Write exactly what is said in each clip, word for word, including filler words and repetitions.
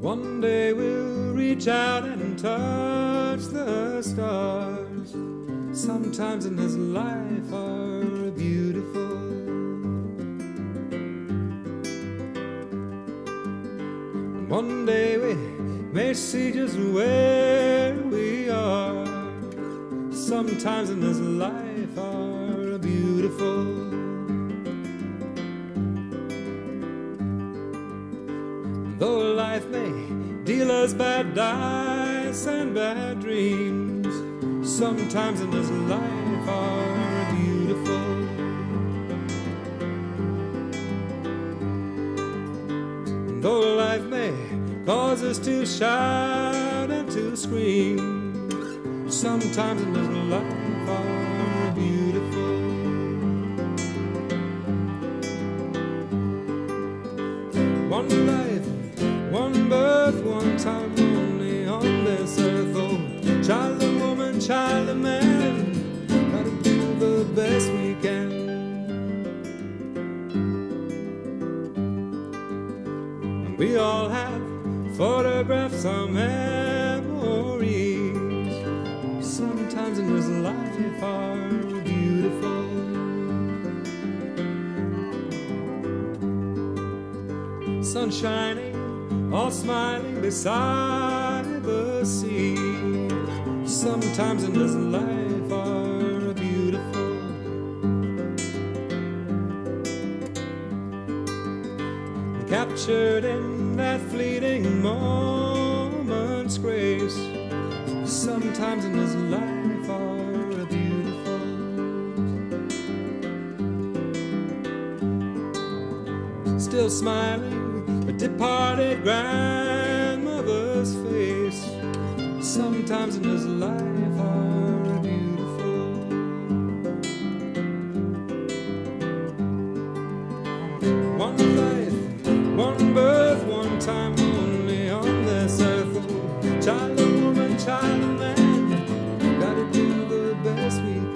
One day we'll reach out and touch the stars. Sometimes in this life are beautiful. And one day we may see just where we are. Sometimes in this life are beautiful. Though life may deal us bad dice and bad dreams, sometimes in this life are beautiful. Though life may cause us to shout and to scream, sometimes in this life are beautiful. One life, one birth, one time only on this earth. Oh, child of woman, child of man, gotta do the best we can. And we all have photographs or memories. Sometimes in this life are beautiful. Sun shining, all smiling beside the sea. Sometimes in this life are beautiful. Captured in that fleeting moment's grace. Sometimes in this life are beautiful. Still smiling, a departed grandmother's face. Sometimes in this life are beautiful. One life, one birth, one time only on this earth. Oh, child of woman, child of man, gotta do the best we can.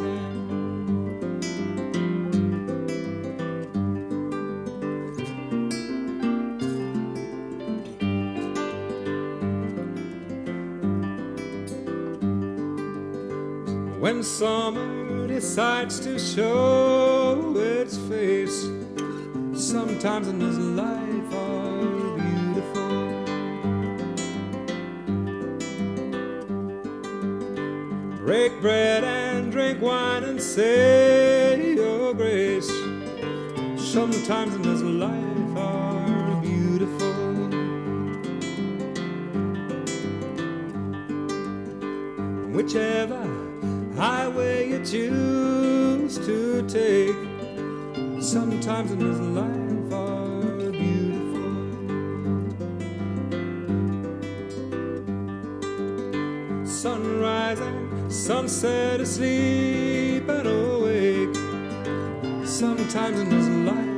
When summer decides to show its face, sometimes in this life are beautiful. Break bread and drink wine and say your grace. Sometimes in this life are beautiful. Whichever highway you choose to take, sometimes in this life are beautiful. Sunrise and sunset, asleep and awake, sometimes in this life